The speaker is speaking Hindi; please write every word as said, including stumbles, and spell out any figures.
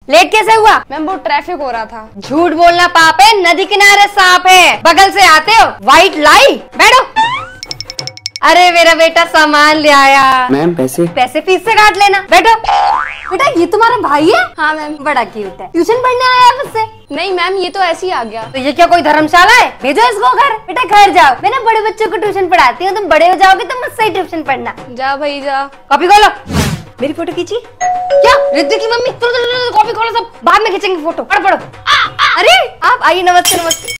लेट कैसे हुआ? मैम वो ट्रैफिक हो रहा था। झूठ बोलना पाप है, नदी किनारे सांप है, बगल से आते हो, व्हाइट लाई। बैठो। अरे मेरा बेटा सामान ले आया। मैम पैसे? पैसे फीस से काट लेना। बैठो। बेटा ये तुम्हारा भाई है? हाँ मैम। बड़ा क्यूट है। ट्यूशन पढ़ने आया है मुझसे? नहीं मैम, ये तो ऐसे ही आ गया। तो ये क्या कोई धर्मशाला है? भेजो इसको घर। बेटा घर जाओ, मैं ना बड़े बच्चों को ट्यूशन पढ़ाती हूँ, तुम बड़े हो जाओगे तो मुझसे ही ट्यूशन पढ़ना। जा भाई जा। कॉपी खोलो। मेरी फोटो खींची क्या? रिद्धि की मम्मी, कॉपी खोलो, सब बाद में खींचेंगे फोटो। पढ़ पढ़ो। अरे आप आइए, नमस्ते नमस्ते।